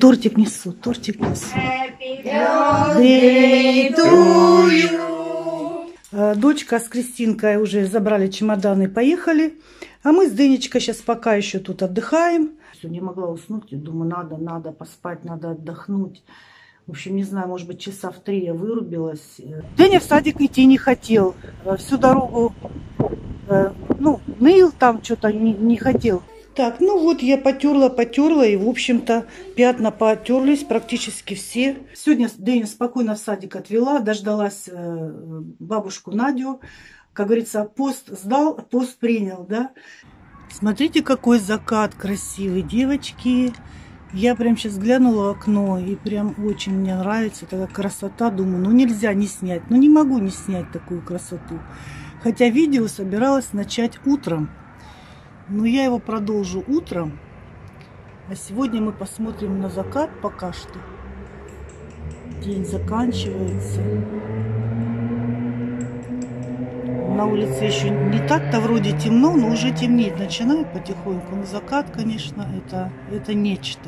Тортик несу, тортик несу. Day to you. Дочка с Кристинкой уже забрали чемоданы и поехали. А мы с Денечкой сейчас пока еще тут отдыхаем. Не могла уснуть, я думаю, надо поспать, надо отдохнуть. В общем, не знаю, может быть, часа в 3 я вырубилась. Деня в садик идти не хотел. Всю дорогу, ныл там, что-то не хотел. Так, ну вот я потерла, и, в общем-то, пятна потерлись практически все. Сегодня Деня спокойно в садик отвела, дождалась бабушку Надю. Как говорится, пост сдал, пост принял, да. Смотрите, какой закат красивый, девочки. Я прям сейчас глянула в окно, и прям очень мне нравится такая красота. Думаю, ну нельзя не снять, ну не могу не снять такую красоту. Хотя видео собиралась начать утром. Но я его продолжу утром. А сегодня мы посмотрим на закат пока что. День заканчивается. На улице еще не так-то вроде темно, но уже темнеет. Начинает потихоньку. Но закат, конечно, это нечто.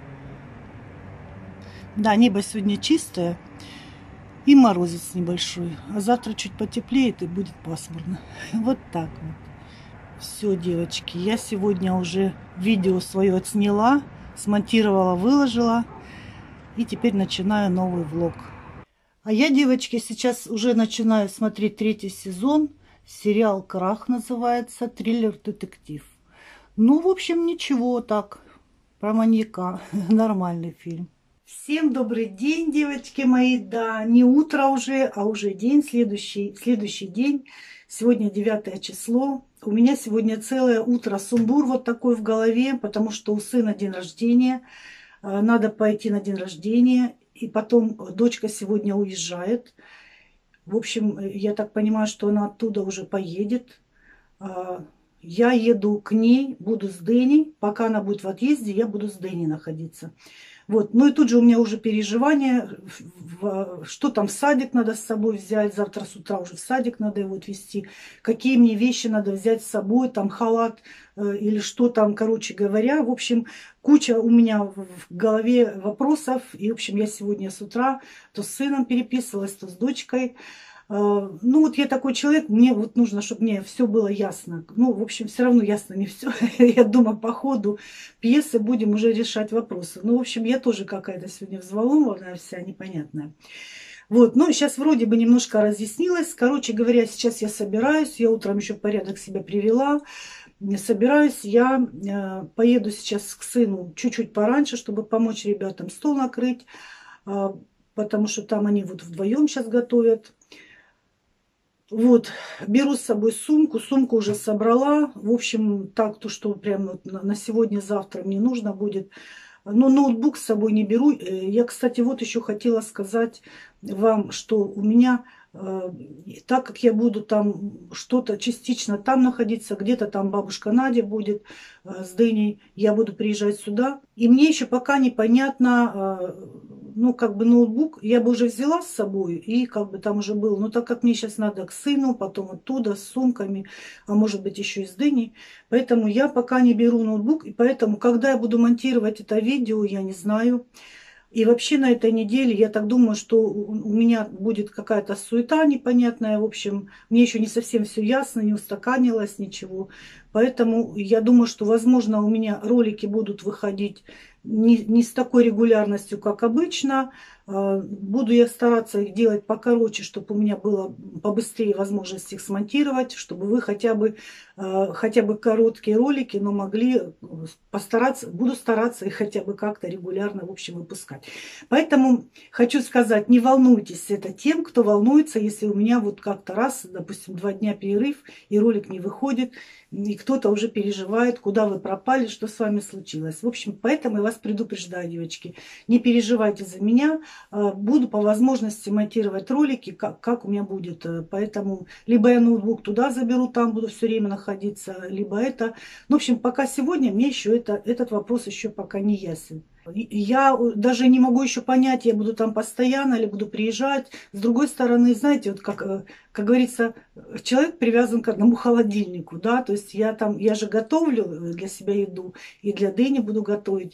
Да, небо сегодня чистое. И морозец небольшой. А завтра чуть потеплеет и будет пасмурно. Вот так вот. Все, девочки, я сегодня уже видео свое отсняла, смонтировала, выложила. И теперь начинаю новый влог. А я, девочки, сейчас уже начинаю смотреть 3-й сезон. Сериал «Крах» называется, триллер-детектив. Ну, в общем, ничего так. Про маньяка. Нормальный фильм. Всем добрый день, девочки мои. Да, не утро уже, а уже день, следующий день. Сегодня 9 число. У меня сегодня целое утро сумбур вот такой в голове, потому что у сына день рождения. Надо пойти на день рождения. И потом дочка сегодня уезжает. В общем, я так понимаю, что она оттуда уже поедет. Я еду к ней, буду с Дэней. Пока она будет в отъезде, я буду с Дэней находиться. Вот. Ну и тут же у меня уже переживания, что там в садик надо с собой взять. Завтра с утра уже в садик надо его отвезти. Какие мне вещи надо взять с собой, там халат или что там, короче говоря. В общем, куча у меня в голове вопросов. И, в общем, я сегодня с утра то с сыном переписывалась, то с дочкой. Ну, вот я такой человек, мне вот нужно, чтобы мне все было ясно. Ну, в общем, все равно ясно не все. Я думаю, по ходу пьесы будем уже решать вопросы. Ну, в общем, я тоже какая-то сегодня взволнованная, вся непонятная. Вот, ну, сейчас вроде бы немножко разъяснилось. Короче говоря, сейчас я собираюсь, я утром еще порядок себя привела. Собираюсь, я поеду сейчас к сыну чуть-чуть пораньше, чтобы помочь ребятам стол накрыть, потому что там они вот вдвоем сейчас готовят. Вот, беру с собой сумку, сумку уже собрала. В общем, так, то, что прям вот на сегодня-завтра мне нужно будет. Но ноутбук с собой не беру. Я, кстати, вот еще хотела сказать вам, что у меня, так как я буду там что-то частично там находиться, где-то там бабушка Надя будет с Дэней, я буду приезжать сюда. И мне еще пока непонятно, ну, как бы ноутбук я бы уже взяла с собой, и как бы там уже был. Но так как мне сейчас надо к сыну, потом оттуда с сумками, а может быть еще и с Дэней, поэтому я пока не беру ноутбук. И поэтому, когда я буду монтировать это видео, я не знаю. И вообще на этой неделе, я так думаю, что у меня будет какая-то суета непонятная. В общем, мне еще не совсем все ясно, не устаканилось ничего. Поэтому я думаю, что, возможно, у меня ролики будут выходить не с такой регулярностью, как обычно. Буду я стараться их делать покороче, чтобы у меня было побыстрее возможность их смонтировать, чтобы вы хотя бы короткие ролики, но могли постараться, буду стараться их хотя бы как-то регулярно, в общем, выпускать. Поэтому хочу сказать, не волнуйтесь, это тем, кто волнуется, если у меня вот как-то раз, допустим, 2 дня перерыв, и ролик не выходит, и кто-то уже переживает, куда вы пропали, что с вами случилось. В общем, поэтому я вас предупреждаю, девочки, не переживайте за меня. Буду по возможности монтировать ролики, как у меня будет. Поэтому либо я ноутбук туда заберу, там буду все время находиться, либо это. Ну, в общем, пока сегодня мне еще этот вопрос еще пока не ясен. Я даже не могу еще понять, я буду там постоянно или буду приезжать. С другой стороны, знаете, вот как говорится, человек привязан к одному холодильнику, да, то есть я же готовлю для себя еду, и для Дэни буду готовить.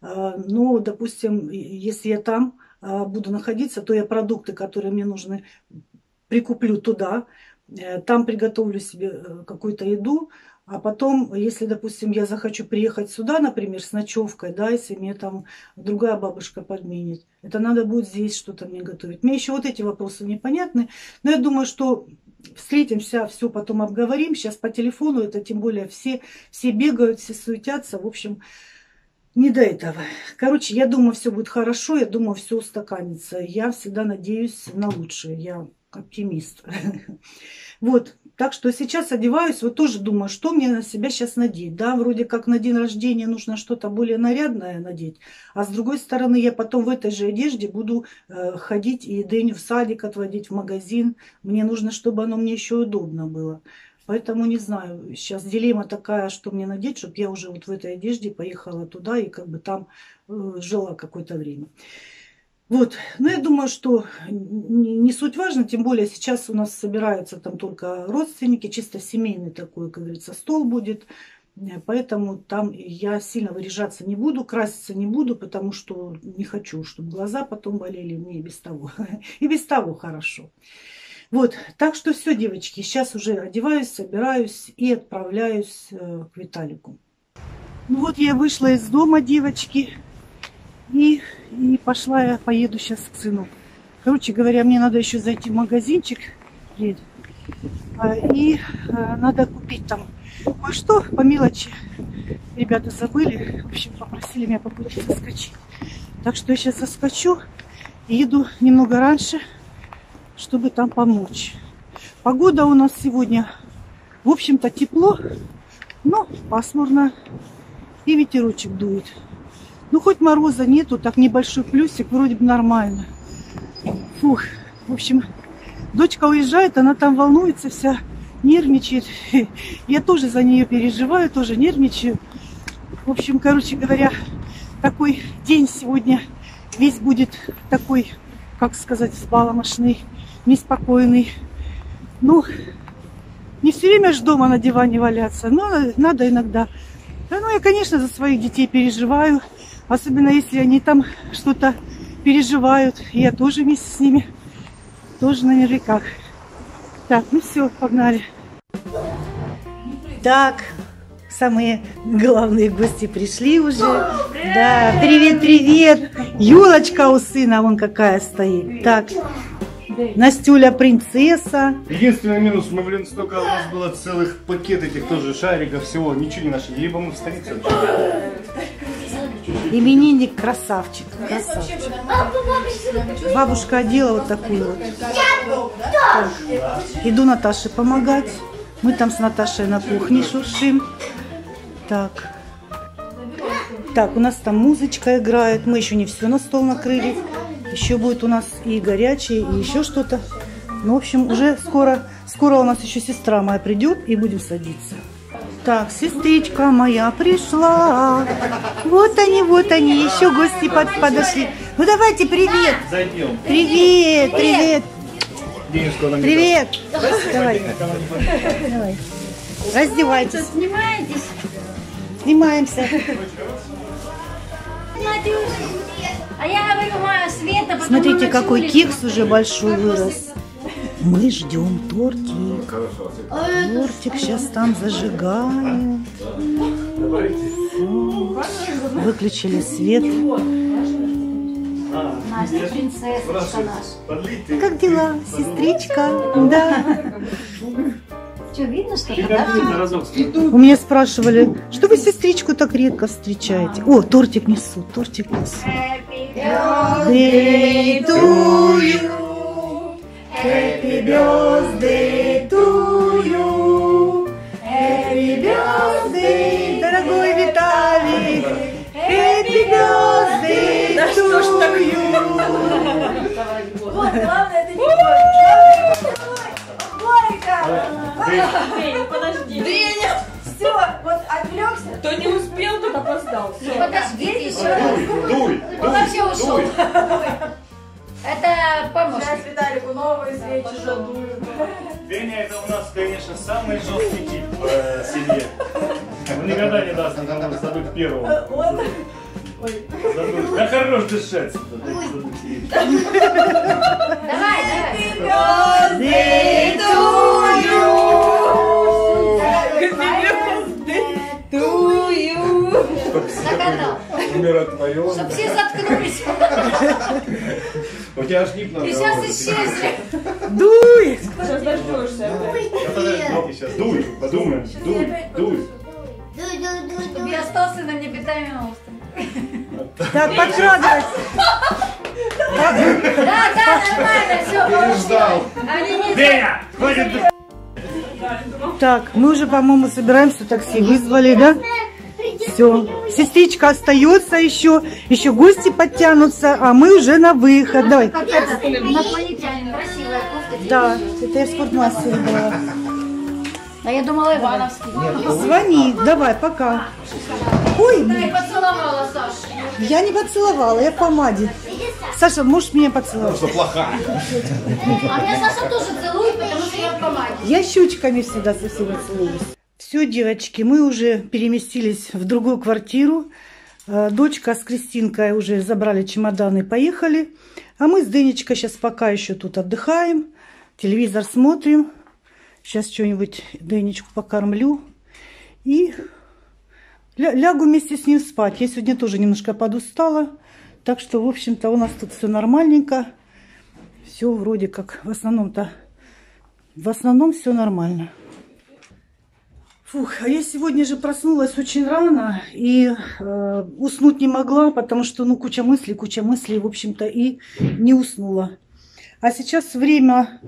Но, допустим, если я там буду находиться, то я продукты, которые мне нужны, прикуплю туда, там приготовлю себе какую-то еду, а потом, если, допустим, я захочу приехать сюда, например, с ночевкой, да, если мне там другая бабушка подменит, это надо будет здесь что-то мне готовить. Мне еще вот эти вопросы непонятны, но я думаю, что встретимся, все потом обговорим. Сейчас по телефону это, тем более, все бегают, все суетятся, в общем, не до этого. Короче, я думаю, все будет хорошо, я думаю, все устаканится. Я всегда надеюсь на лучшее, я оптимист. Вот, так что сейчас одеваюсь, вот тоже думаю, что мне на себя сейчас надеть. Да, вроде как на день рождения нужно что-то более нарядное надеть, а с другой стороны я потом в этой же одежде буду ходить и Дэню в садик отводить, в магазин. Мне нужно, чтобы оно мне еще удобно было. Поэтому не знаю, сейчас дилемма такая, что мне надеть, чтобы я уже вот в этой одежде поехала туда и как бы там жила какое-то время. Вот, но я думаю, что не суть важно, тем более сейчас у нас собираются там только родственники, чисто семейный такой, как говорится, стол будет, поэтому там я сильно выряжаться не буду, краситься не буду, потому что не хочу, чтобы глаза потом болели, мне и без того хорошо. Вот, так что все, девочки, сейчас уже одеваюсь, собираюсь и отправляюсь к Виталику. Ну вот я вышла из дома, девочки. И пошла я, поеду сейчас к сыну. Короче говоря, мне надо еще зайти в магазинчик. И надо купить там кое-что по мелочи. Ребята забыли. В общем, попросили меня по пути заскочить. Так что я сейчас заскочу и еду немного раньше, чтобы там помочь. Погода у нас сегодня, в общем-то, тепло, но пасмурно и ветерочек дует. Ну, хоть мороза нету, так небольшой плюсик, вроде бы нормально. Фух, в общем, дочка уезжает, она там волнуется вся, нервничает. Я тоже за нее переживаю, тоже нервничаю. В общем, короче говоря, такой день сегодня весь будет такой, как сказать, взбаламошный, неспокойный. Ну, не все время же дома на диване валяться, но надо иногда. Ну, я, конечно, за своих детей переживаю. Особенно если они там что-то переживают. Я тоже вместе с ними. Тоже на нервиках. Так, ну все, погнали. Так, самые главные гости пришли уже. Да, привет, привет. Юлочка у сына, вон какая стоит. Так, Настюля принцесса. Единственный минус, мы, блин, столько у нас было целых пакет этих тоже шариков, всего, ничего не нашли. Либо мы в столице. Именинник красавчик. Красавчик. Бабушка одела вот такую вот. Так. Иду Наташе помогать. Мы там с Наташей на кухне шуршим. Так. Так, у нас там музычка играет. Мы еще не все на стол накрыли. Еще будет у нас и горячее, и еще что-то. Ну, в общем, уже скоро у нас еще сестра моя придет, и будем садиться. Так, сестричка моя пришла. Вот они, еще гости подошли. Ну, давайте, привет. Зайдем. Привет, привет. Привет. Давай. Раздевайтесь. Снимаетесь? Снимаемся. А я говорю, Света, потому Смотрите, какой кекс уже большой вырос. Мы ждем тортик. Тортик сейчас там зажигаем. Выключили свет. Настя, принцессочка наша. Как дела, сестричка? Да. Что, видно что-то, да? У меня спрашивали, что вы сестричку так редко встречаете? О, тортик несут, тортик несут. Happy birthday to you. Happy birthday to you. Happy birthday, дорогой Виталик. Happy birthday to you. Вот, главное, это не больно. Подожди. Дреня! Все, вот отвлекся. Кто не успел, тот опоздал. Подождите еще раз. Дуй, Он вообще ушел. Это помощник. Сейчас Виталику новые свечи жадуют. Деня, это у нас, конечно, самый жесткий тип в семье. Он никогда не даст никому забыть первого. Да хорош дышать. Давай. Birthday to you. To you. Загадал. Умиротворен. Чтоб все заткнулись. У тебя аж нип надо. И сейчас исчезли. Дуй! Сейчас дождешься. Сейчас дуй, подумаем. Дуй. Чтобы я остался на необитаемом острове. Так, подкрадывайся. Да, нормально, все. Переждал. Они не... Деня, хватит. Так, мы уже, по-моему, собираемся, такси вызвали, да? Все. Сестричка остается еще гости подтянутся, а мы уже на выход. Давай. Как это? Инопланетянин. Красивая кофта. Да, это я в спортмастере была. А я думала, Ивановский. Звони, давай, пока. Ой, Да, и поцеловала Сашу. я не поцеловала, я в помаде. Саша, можешь меня поцеловать? Что плохая. А меня Саша тоже целует, потому что я в помаде. Я щучками всегда со всеми целуюсь. Все, девочки, мы уже переместились в другую квартиру. Дочка с Кристинкой уже забрали чемоданы и поехали. А мы с Денечкой сейчас пока еще тут отдыхаем. Телевизор смотрим. Сейчас что-нибудь Денечку покормлю. И лягу вместе с ним спать. Я сегодня тоже немножко подустала. Так что, в общем-то, у нас тут все нормальненько. Все вроде как в основном все нормально. Фух, а я сегодня же проснулась очень рано и уснуть не могла, потому что, куча мыслей, в общем-то, и не уснула. А сейчас время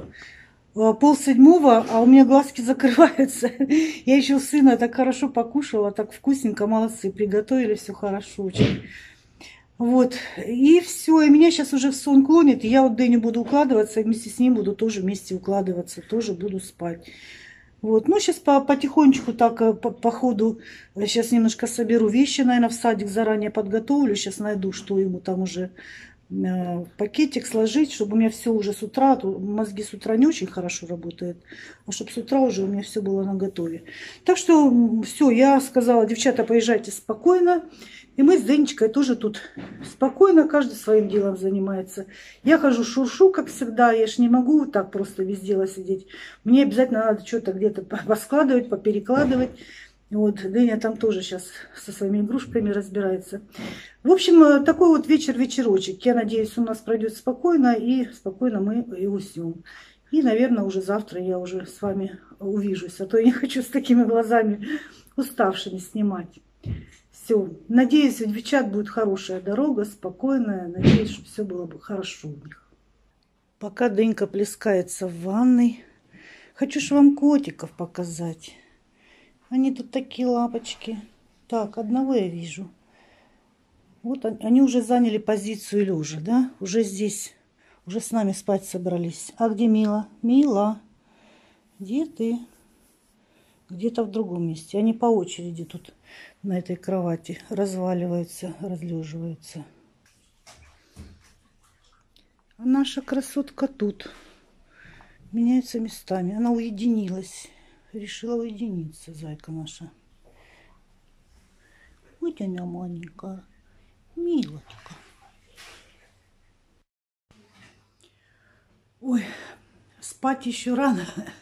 6:30, а у меня глазки закрываются. Я еще у сына так хорошо покушала, так вкусненько, молодцы, приготовили, все хорошо очень. Вот, и все, и меня сейчас уже в сон клонит, и я вот Дэню буду укладываться, и вместе с ним буду тоже вместе укладываться, тоже буду спать. Вот, сейчас потихонечку так по ходу, сейчас немножко соберу вещи, наверное, в садик заранее подготовлю, сейчас найду, что ему там уже пакетик сложить, чтобы у меня все уже с утра, мозги с утра не очень хорошо работают, а чтобы с утра уже у меня все было наготове. Так что все, я сказала, девчата, поезжайте спокойно. И мы с Денечкой тоже тут спокойно, каждый своим делом занимается. Я хожу шуршу, как всегда, я ж не могу вот так просто без дела сидеть. Мне обязательно надо что-то где-то поскладывать, поперекладывать. Вот, Деня там тоже сейчас со своими игрушками разбирается. В общем, такой вот вечерочек. Я надеюсь, у нас пройдет спокойно, и спокойно мы и уснем. И, наверное, уже завтра я уже с вами увижусь, а то я не хочу с такими глазами уставшими снимать. Все. Надеюсь, у девчат будет хорошая дорога, спокойная. Надеюсь, что все было бы хорошо у них. Пока Денька плескается в ванной, хочу же вам котиков показать. Они тут такие лапочки. Так, одного я вижу. Вот они уже заняли позицию лежа, да? Уже здесь, уже с нами спать собрались. А где Мила? Мила, где ты? Где-то в другом месте. Они по очереди тут на этой кровати разваливаются, разлеживаются. А наша красотка тут. Меняются местами. Она уединилась. Решила уединиться, зайка наша. Вот она маленькая. Милочка. Ой, спать еще рано.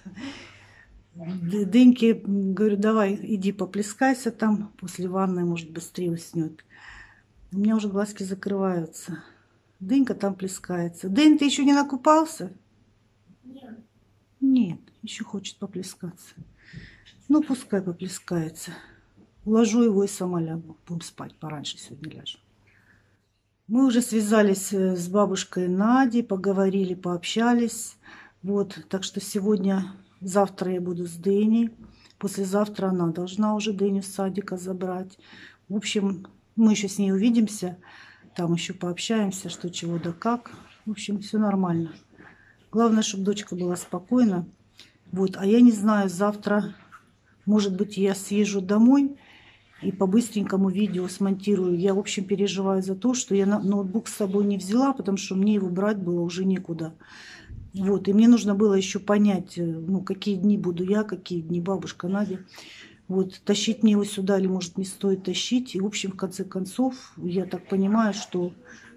Деньке говорю, давай, иди поплескайся там, после ванной, может, быстрее уснет. У меня уже глазки закрываются. Денька там плескается. День, ты еще не накупался? Нет. Нет, еще хочет поплескаться. Ну, пускай поплескается. Уложу его и сама лягу. Будем спать, пораньше сегодня ляжем. Мы уже связались с бабушкой Надей, поговорили, пообщались. Вот, так что сегодня... Завтра я буду с Дэней. Послезавтра она должна уже Дэню с садика забрать. В общем, мы еще с ней увидимся. Там еще пообщаемся, что, чего, да как. В общем, все нормально. Главное, чтобы дочка была спокойна. Вот. А я не знаю, завтра, может быть, я съезжу домой и по-быстренькому видео смонтирую. Я, в общем, переживаю за то, что я ноутбук с собой не взяла, потому что мне его брать было уже некуда. Вот, и мне нужно было еще понять, какие дни буду я, какие дни бабушка Надя. Вот, тащить мне его сюда или, может, не стоит тащить. И, в общем, в конце концов, я так понимаю, что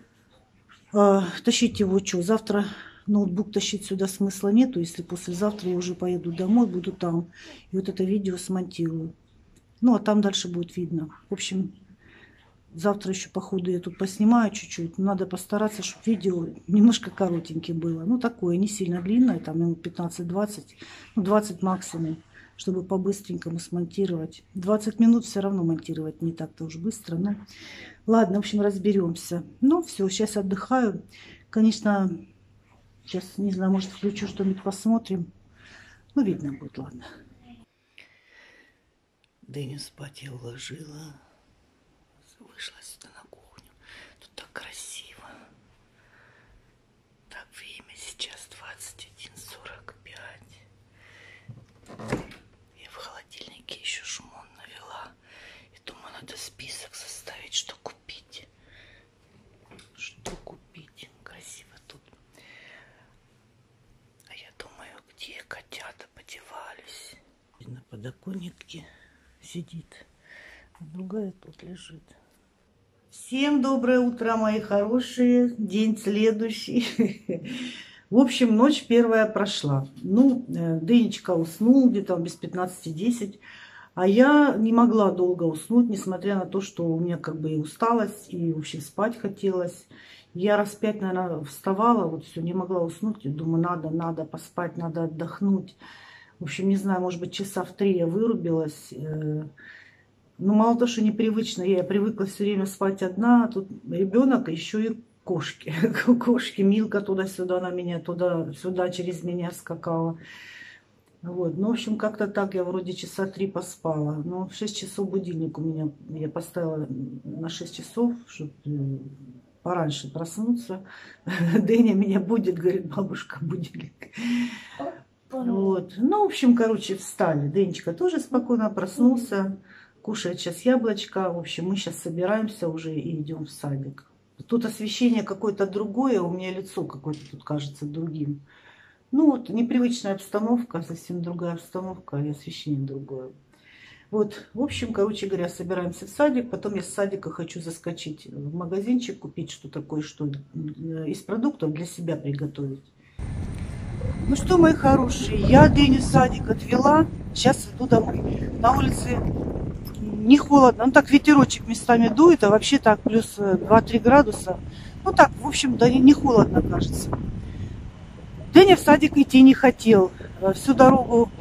тащить его что? Завтра ноутбук тащить сюда смысла нету. Если послезавтра я уже поеду домой, буду там. И вот это видео смонтирую. Ну, а там дальше будет видно. В общем, завтра еще, по ходу, я тут поснимаю чуть-чуть. Надо постараться, чтобы видео немножко коротенькое было. Ну, такое, не сильно длинное, там минут 15-20, ну, 20 максимум, чтобы по-быстренькому смонтировать. 20 минут все равно монтировать не так-то уж быстро. Но... Ладно, в общем, разберемся. Ну, все, сейчас отдыхаю. Конечно, сейчас, не знаю, может, включу что-нибудь, посмотрим. Ну, видно будет, ладно. Дэню спать я уложила. Вышла сюда на кухню. Тут так красиво. Так, время сейчас 21:45. Я в холодильнике еще шумон навела. И думаю, надо список составить, что купить. Что купить. Красиво тут. А я думаю, где котята подевались. На подоконнике сидит. А другая тут лежит. Всем доброе утро, мои хорошие. День следующий. В общем, ночь первая прошла. Ну, Денечка уснул где-то без 15-10. А я не могла долго уснуть, несмотря на то, что у меня как бы и усталость, и, в общем, спать хотелось. Я раз 5, наверное, вставала, вот все, не могла уснуть. И думаю, надо поспать, надо отдохнуть. В общем, не знаю, может быть, часа в 3 я вырубилась. Ну, мало того, что непривычно, я привыкла все время спать одна, а тут ребенок, еще и кошки. Кошки, Милка туда-сюда, она меня туда-сюда через меня скакала. Вот. Ну, в общем, как-то так я вроде часа 3 поспала. Но в 6 часов будильник у меня, я поставила на 6 часов, чтобы пораньше проснуться. Дэня меня будет, говорит, бабушка, будильник. Вот. Ну, в общем, короче, встали. Денечка тоже спокойно проснулся. Кушает сейчас яблочко. В общем, мы сейчас собираемся уже и идем в садик. Тут освещение какое-то другое. У меня лицо какое-то тут кажется другим. Ну, вот непривычная обстановка, совсем другая обстановка, и освещение другое. Вот, в общем, короче говоря, собираемся в садик. Потом я с садика хочу заскочить в магазинчик, купить что-то кое-что из продуктов для себя приготовить. Ну что, мои хорошие, я Деню в садик отвела. Сейчас иду домой. На улице не холодно. Ну так ветерочек местами дует, а вообще так плюс 2-3 градуса. Ну так, в общем, да не холодно, кажется. Деня в садик идти не хотел. Всю дорогу,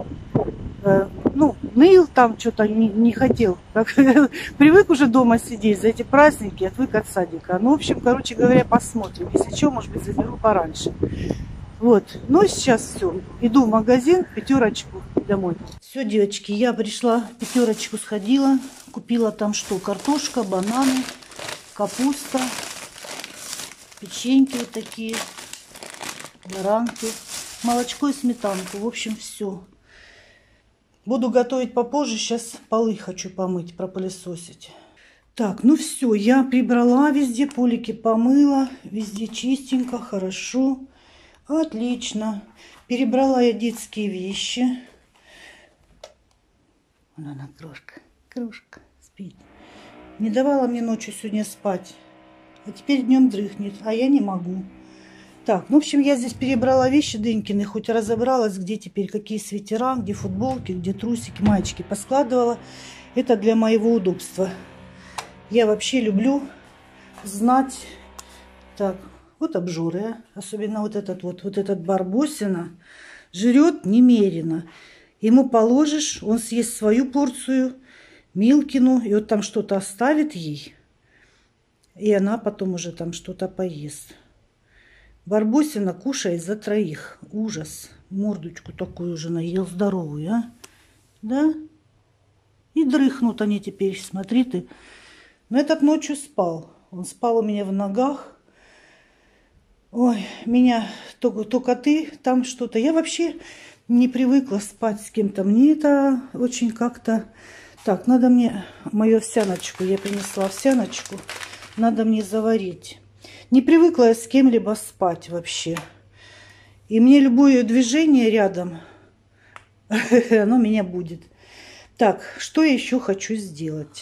ну, ныл там, что-то не хотел. Привык уже дома сидеть за эти праздники, отвык от садика. Ну, в общем, короче говоря, посмотрим. Если что, может быть, заберу пораньше. Вот, ну сейчас все. Иду в магазин, 5 домой. Все, девочки, я пришла, 5 сходила. Купила там что? Картошка, бананы, капуста, печеньки вот такие, баранки, молочко и сметанку. В общем, все. Буду готовить попозже. Сейчас полы хочу помыть, пропылесосить. Так, ну все, я прибрала везде, полики помыла. Везде чистенько, хорошо. Отлично. Перебрала я детские вещи. Вон она, крошка, спит. Не давала мне ночью сегодня спать. А теперь днем дрыхнет, а я не могу. Так, ну, в общем, я здесь перебрала вещи Денькины, хоть разобралась, где теперь какие свитера, где футболки, где трусики, маечки поскладывала. Это для моего удобства. Я вообще люблю знать... Так, вот обжоры, особенно вот этот Барбосина, жрет немерено. Ему положишь, он съест свою порцию, Милкину, и вот там что-то оставит ей, и она потом уже там что-то поест. Барбосина кушает за 3. Ужас. Мордочку такую уже наел, здоровую, а? Да? И дрыхнут они теперь, смотри ты. Но этот ночью спал. Он спал у меня в ногах. Ой, меня то коты, там что-то. Я вообще не привыкла спать с кем-то. Мне это очень как-то... Так, надо мне мою овсяночку. Я принесла овсяночку. Надо мне заварить. Не привыкла я с кем-либо спать вообще. И мне любое движение рядом, оно меня будет. Так, что я еще хочу сделать?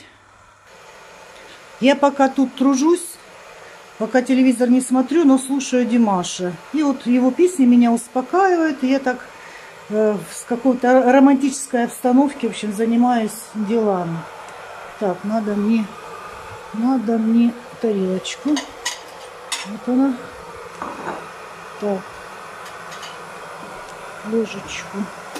Я пока тут тружусь, пока телевизор не смотрю, но слушаю Димаша. И вот его песни меня успокаивают, и я так с какой-то романтической обстановки, в общем, занимаюсь делами. Так, надо мне тарелочку. Вот она. Так, ложечку.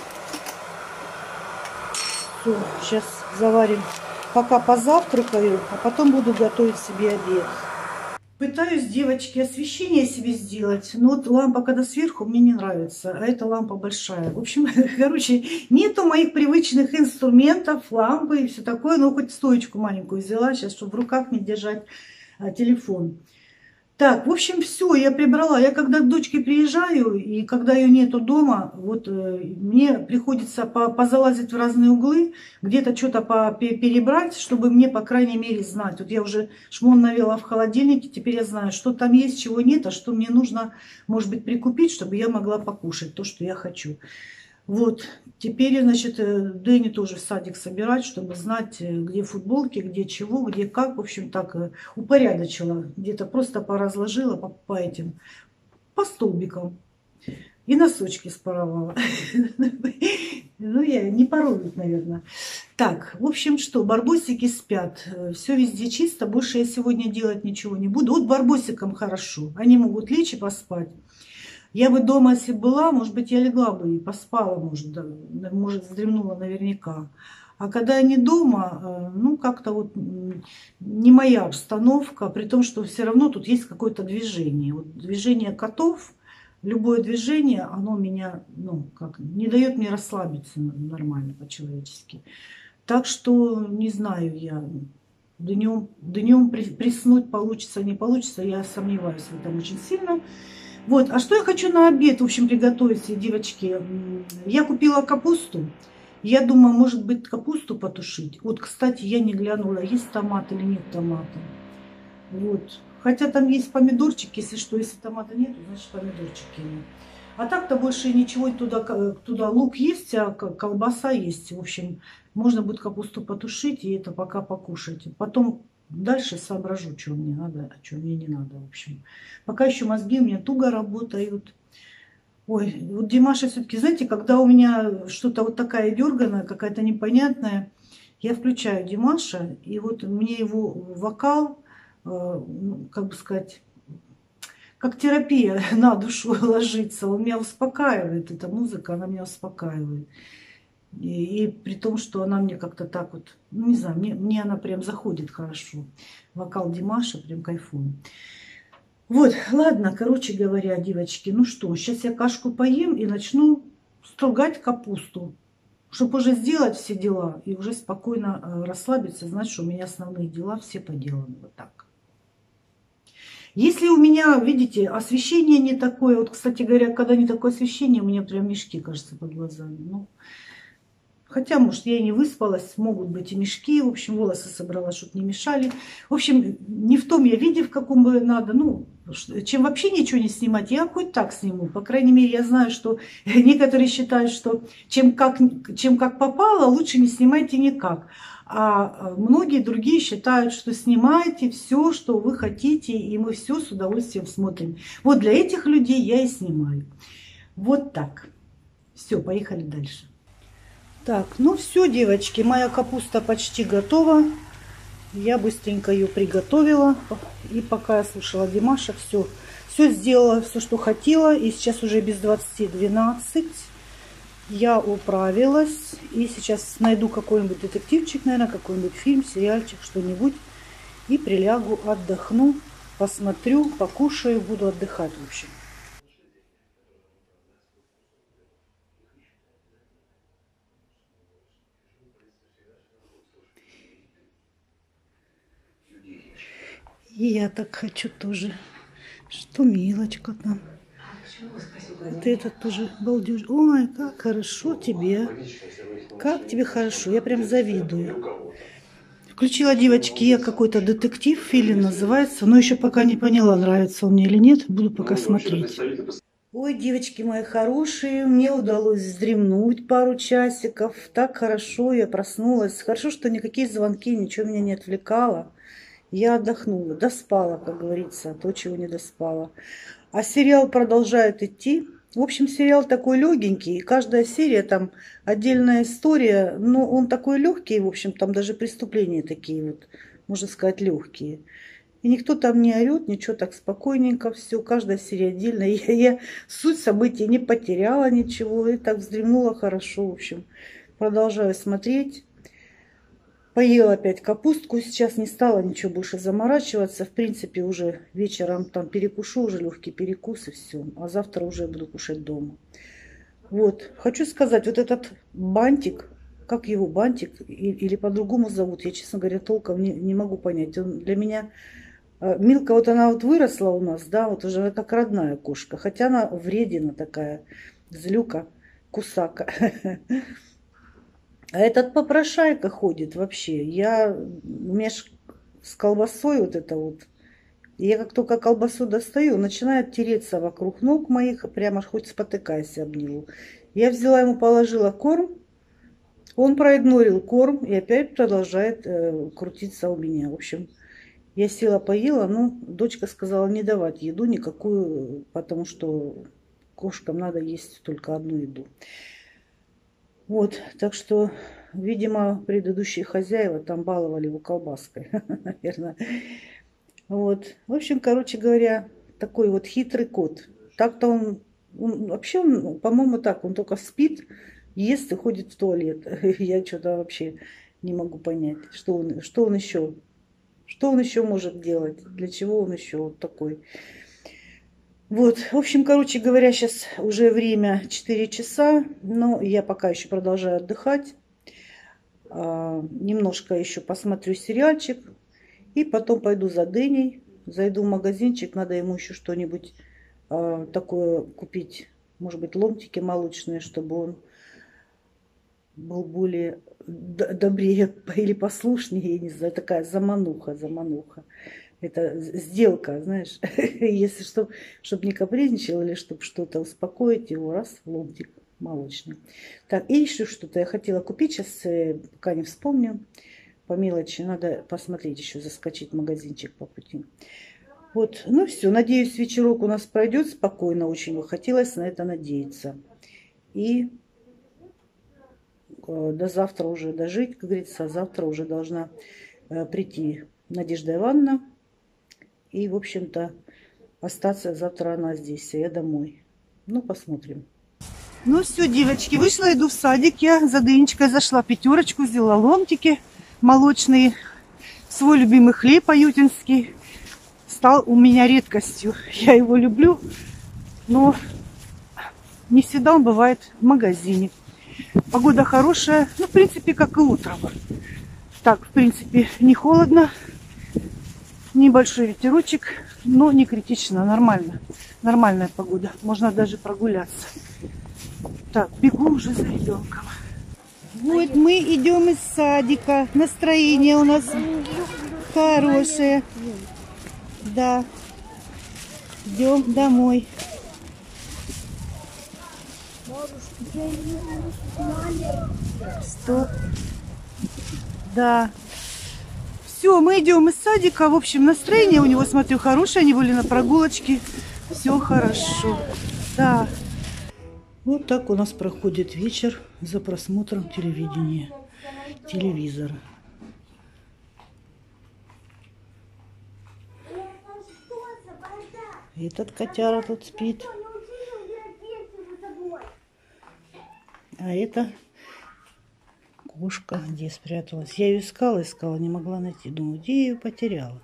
Все, сейчас заварим. Пока позавтракаю, а потом буду готовить себе обед. Пытаюсь, девочки, освещение себе сделать. Но вот лампа, когда сверху, мне не нравится. А эта лампа большая. В общем, короче, нету моих привычных инструментов, лампы и все такое. Но хоть стоечку маленькую взяла сейчас, чтобы в руках не держать телефон. Так, в общем, все, я прибрала. Я когда к дочке приезжаю, и когда ее нету дома, вот мне приходится позалазить в разные углы, где-то что-то перебрать, чтобы мне, по крайней мере, знать. Вот я уже шмон навела в холодильнике, теперь я знаю, что там есть, чего нет, а что мне нужно, может быть, прикупить, чтобы я могла покушать то, что я хочу. Вот, теперь, значит, Дэнни тоже в садик собирать, чтобы знать, где футболки, где чего, где как. В общем, так упорядочила. Где-то просто поразложила по этим, по столбикам. И носочки споровала. Ну, я не поруют, наверное. Так, в общем, что, барбосики спят. Все везде чисто. Больше я сегодня делать ничего не буду. Вот барбосикам хорошо. Они могут лечь и поспать. Я бы дома, если была, может быть, я легла бы и поспала, может, вздремнула наверняка. А когда я не дома, ну, как-то вот не моя обстановка, при том, что все равно тут есть какое-то движение. Вот движение котов, любое движение, оно меня, ну, как, не дает мне расслабиться нормально по-человечески. Так что, не знаю я, днем приснуть получится, не получится, я сомневаюсь в этом очень сильно. Вот, а что я хочу на обед, в общем, приготовить, девочки? Я купила капусту. Я думаю, может быть, капусту потушить. Вот, кстати, я не глянула, есть томат или нет томата. Вот. Хотя там есть помидорчики, если что, если томата нет, значит помидорчики нет. А так-то больше ничего туда лук есть, а колбаса есть. В общем, можно будет капусту потушить и это пока покушать. Потом дальше соображу, что мне надо, а что мне не надо, в общем. Пока еще мозги у меня туго работают. Ой, вот Димаша все-таки, знаете, когда у меня что-то вот такая дерганая, какая-то непонятная, я включаю Димаша, и вот мне его вокал, как бы сказать, как терапия на душу ложится. Он меня успокаивает, эта музыка, она меня успокаивает. И при том, что она мне как-то так вот, ну, не знаю, мне она прям заходит хорошо. Вокал Димаша прям кайфую. Вот, ладно, короче говоря, девочки, ну что, сейчас я кашку поем и начну стругать капусту, чтобы уже сделать все дела и уже спокойно расслабиться, знать, что у меня основные дела все поделаны. Вот так. Если у меня, видите, освещение не такое, вот, кстати говоря, когда не такое освещение, у меня прям мешки, кажется, под глазами. Ну, хотя, может, я и не выспалась, могут быть и мешки. В общем, волосы собрала, чтобы не мешали. В общем, не в том я виде, в каком бы надо. Ну, чем вообще ничего не снимать, я хоть так сниму. По крайней мере, я знаю, что некоторые считают, что чем как попало, лучше не снимайте никак. А многие другие считают, что снимайте все, что вы хотите, и мы все с удовольствием смотрим. Вот для этих людей я и снимаю. Вот так. Все, поехали дальше. Так, ну все, девочки, моя капуста почти готова. Я быстренько ее приготовила. И пока я слушала Димаша, все сделала, все, что хотела. И сейчас уже без 20:12. Я управилась. И сейчас найду какой-нибудь детективчик, наверное, какой-нибудь фильм, сериальчик, что-нибудь. И прилягу, отдохну, посмотрю, покушаю, буду отдыхать, в общем. И я так хочу тоже. Что Милочка там? Вот этот тоже балдеж. Ой, как хорошо тебе. Как тебе хорошо. Я прям завидую. Включила, девочки, я какой-то детектив, фильм называется. Но еще пока не поняла, нравится он мне или нет. Буду пока смотреть. Ой, девочки мои хорошие, мне удалось вздремнуть пару часиков. Так хорошо, я проснулась. Хорошо, что никакие звонки, ничего меня не отвлекало. Я отдохнула, доспала, как говорится, то, чего не доспала. А сериал продолжает идти. В общем, сериал такой легенький, и каждая серия там отдельная история, но он такой легкий, в общем, там даже преступления такие вот, можно сказать, легкие. И никто там не орет, ничего, так спокойненько все, каждая серия отдельная. Я суть событий не потеряла ничего, и так вздремнула хорошо, в общем. Продолжаю смотреть. Поела опять капустку, сейчас не стала ничего больше заморачиваться. В принципе, уже вечером там перекушу, уже легкий перекус и все. А завтра уже буду кушать дома. Вот, хочу сказать, вот этот бантик, как его бантик или по-другому зовут, я, честно говоря, толком не могу понять. Он для меня... Милка, вот она вот выросла у нас, да, вот уже как родная кошка. Хотя она вредина такая, злюка, кусака. А этот попрошайка ходит вообще. У меня ж с колбасой вот это вот. Я как только колбасу достаю, начинает тереться вокруг ног моих, прямо хоть спотыкайся об него. Я взяла ему, положила корм, он проигнорил корм и опять продолжает крутиться у меня. В общем, я села, поела, но дочка сказала не давать еду никакую, потому что кошкам надо есть только одну еду. Вот, так что, видимо, предыдущие хозяева там баловали его колбаской, наверное. Вот, в общем, короче говоря, такой вот хитрый кот. Так-то он вообще, по-моему, так, он только спит, ест и ходит в туалет. Я что-то вообще не могу понять, что он еще может делать, для чего он еще вот такой. Вот, в общем, короче говоря, сейчас уже время 4 часа, но я пока еще продолжаю отдыхать. Немножко еще посмотрю сериальчик и потом пойду за Дэней. Зайду в магазинчик, надо ему еще что-нибудь такое купить. Может быть, ломтики молочные, чтобы он был более добрее или послушнее, я не знаю, такая замануха. Это сделка, знаешь, если чтобы не капризничал или чтобы что-то успокоить его, раз, ломтик молочный. Так, и еще что-то я хотела купить, сейчас пока не вспомню, по мелочи, надо посмотреть еще, заскочить в магазинчик по пути. Вот, ну все, надеюсь, вечерок у нас пройдет спокойно, очень хотелось на это надеяться. И до завтра уже дожить, как говорится, а завтра уже должна прийти Надежда Ивановна. И, в общем-то, остаться завтра она здесь, а я домой. Ну, посмотрим. Ну все, девочки, вышла, иду в садик. Я за Дынечкой зашла, пятерочку, взяла ломтики молочные. Свой любимый хлеб аютинский стал у меня редкостью. Я его люблю, но не всегда он бывает в магазине. Погода хорошая, ну, в принципе, как и утром. Так, в принципе, не холодно. Небольшой ветерочек, но не критично, нормально. Нормальная погода. Можно даже прогуляться. Так, бегу уже за ребенком. Вот мы идем из садика. Настроение у нас хорошее. Да. Идем домой. Что? Да. Все, мы идем из садика. В общем, настроение у него, смотрю, хорошее. Они были на прогулочке. Все хорошо. Да. Вот так у нас проходит вечер за просмотром телевидения. Телевизора. Этот котяра тут спит. А это кошка где спряталась. Я ее искала, не могла найти. Думаю, где я ее потеряла.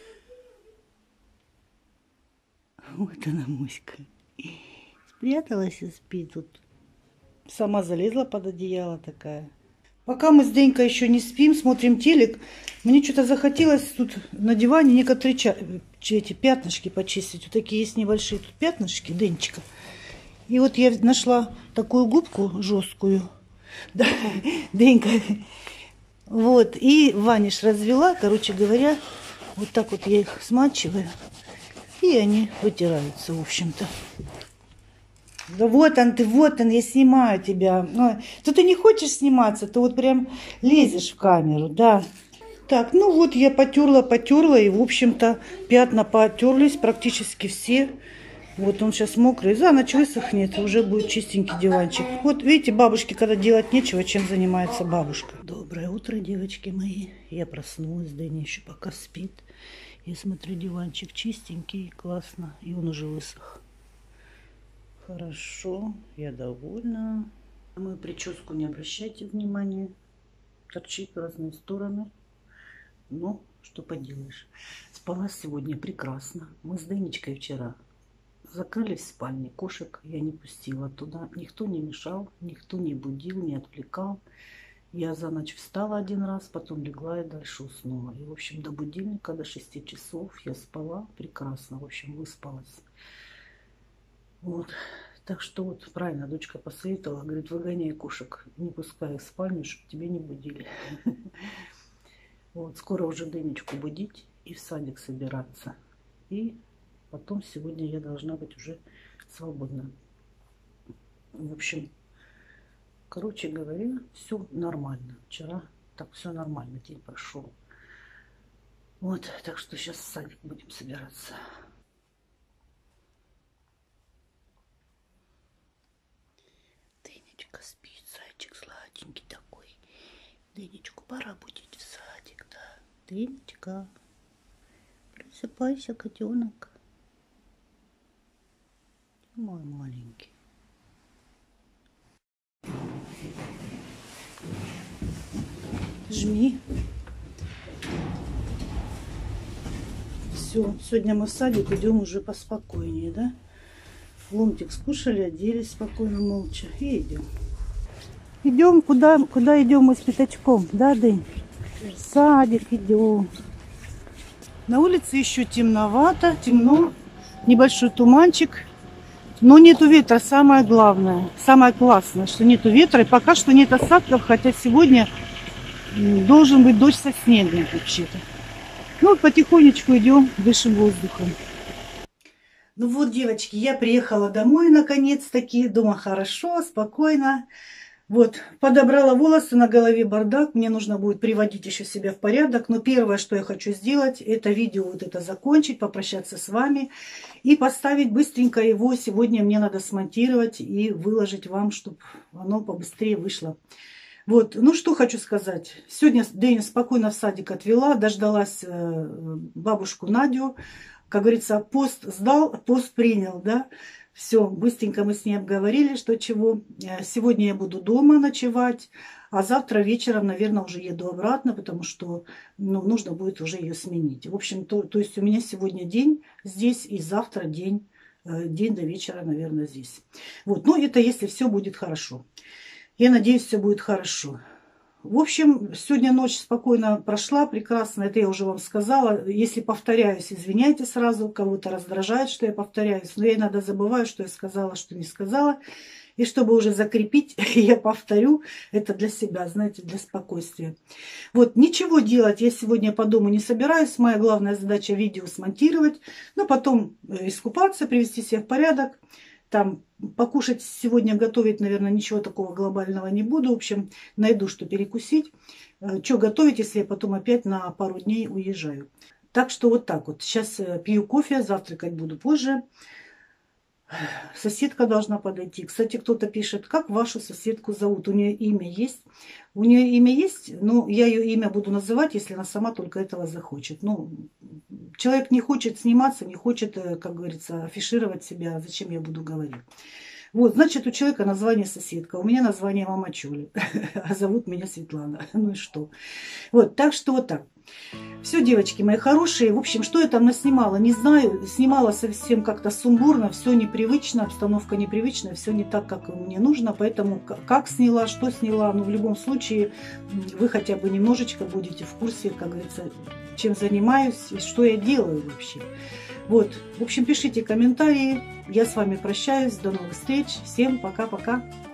Вот она, Муська. Спряталась и спит тут. Сама залезла под одеяло такая. Пока мы с Денькой еще не спим, смотрим телек, мне что-то захотелось тут на диване некоторые эти пятнышки почистить. Вот такие есть небольшие тут пятнышки, Денечка. И вот я нашла такую губку жесткую. Да, Денька. Вот. И ваниш развела. Короче говоря, вот так вот я их смачиваю. И они вытираются, в общем-то. Да вот он, я снимаю тебя. Ой, то ты не хочешь сниматься, то вот прям лезешь в камеру, да. Так, ну вот я потерла, и, в общем-то, пятна потерлись практически все. Вот он сейчас мокрый, за ночь высохнет, уже будет чистенький диванчик. Вот видите, бабушке, когда делать нечего, чем занимается бабушка. Доброе утро, девочки мои. Я проснулась, Дэнни еще пока спит. Я смотрю, диванчик чистенький, классно, и он уже высох. Хорошо, я довольна. На мою прическу не обращайте внимания. Торчит в разные стороны. Ну, что поделаешь. Спала сегодня прекрасно. Мы с Дэнечкой вчера закрылись в спальне. Кошек я не пустила туда. Никто не мешал, никто не будил, не отвлекал. Я за ночь встала один раз, потом легла и дальше уснула. И, в общем, до будильника, до 6 часов я спала прекрасно. В общем, выспалась. Вот. Так что вот правильно дочка посоветовала. Говорит, выгоняй кошек, не пускай их в спальню, чтобы тебя не будили. Вот, скоро уже Дэнечку будить и в садик собираться. И потом сегодня я должна быть уже свободна. В общем, короче говоря, все нормально. Вчера так все нормально, день прошел. Вот, так что сейчас в садик будем собираться. Дэнечка спит, зайчик сладенький такой. Дэнечку пора будить в садик, да. Дэнечка, просыпайся, котенок. Мой маленький. Жми. Все, сегодня мы в садик идем уже поспокойнее, да? Ломтик скушали, оделись спокойно, молча и идем. Идем, куда идем мы с Пятачком, да, Дэнь? В садик идем. На улице еще темновато, темно, небольшой туманчик, но нету ветра, самое главное, самое классное, что нету ветра, и пока что нет осадков, хотя сегодня должен быть дождь со снегом вообще-то. Ну, вот потихонечку идем, дышим воздухом. Ну вот, девочки, я приехала домой наконец-таки, дома хорошо, спокойно. Вот, подобрала волосы, на голове бардак, мне нужно будет приводить еще себя в порядок, но первое, что я хочу сделать, это видео вот это закончить, попрощаться с вами и поставить быстренько его, сегодня мне надо смонтировать и выложить вам, чтобы оно побыстрее вышло. Вот, ну что хочу сказать, сегодня Дэня спокойно в садик отвела, дождалась бабушку Надю, как говорится, пост сдал, пост принял, да. Все, быстренько мы с ней обговорили, что чего. Сегодня я буду дома ночевать, а завтра вечером, наверное, уже еду обратно, потому что нужно будет уже ее сменить. В общем, то есть у меня сегодня день здесь и завтра день до вечера, наверное, здесь. Вот, ну это если все будет хорошо. Я надеюсь, все будет хорошо. В общем, сегодня ночь спокойно прошла, прекрасно, это я уже вам сказала. Если повторяюсь, извиняйте сразу, кого-то раздражает, что я повторяюсь, но я иногда забываю, что я сказала, что не сказала. И чтобы уже закрепить, я повторю, это для себя, знаете, для спокойствия. Вот, ничего делать я сегодня по дому не собираюсь. Моя главная задача видео смонтировать, но потом искупаться, привести себя в порядок. Там покушать сегодня, готовить, наверное, ничего такого глобального не буду. В общем, найду, что перекусить. Что готовить, если я потом опять на пару дней уезжаю. Так что вот так вот. Сейчас пью кофе, завтракать буду позже. Соседка должна подойти. Кстати, кто-то пишет, как вашу соседку зовут? У нее имя есть? У нее имя есть, но я ее имя буду называть, если она сама только этого захочет. Ну, человек не хочет сниматься, не хочет, как говорится, афишировать себя. Зачем я буду говорить? Вот, значит, у человека название соседка, у меня название мамачули, а зовут меня Светлана. Ну и что? Вот, так что вот так. Все, девочки мои хорошие. В общем, что я там наснимала, не знаю. Снимала совсем как-то сумбурно, все непривычно, обстановка непривычная, все не так, как мне нужно. Поэтому как сняла, что сняла, но в любом случае вы хотя бы немножечко будете в курсе, как говорится, чем занимаюсь и что я делаю вообще. Вот, в общем, пишите комментарии. Я с вами прощаюсь. До новых встреч. Всем пока-пока.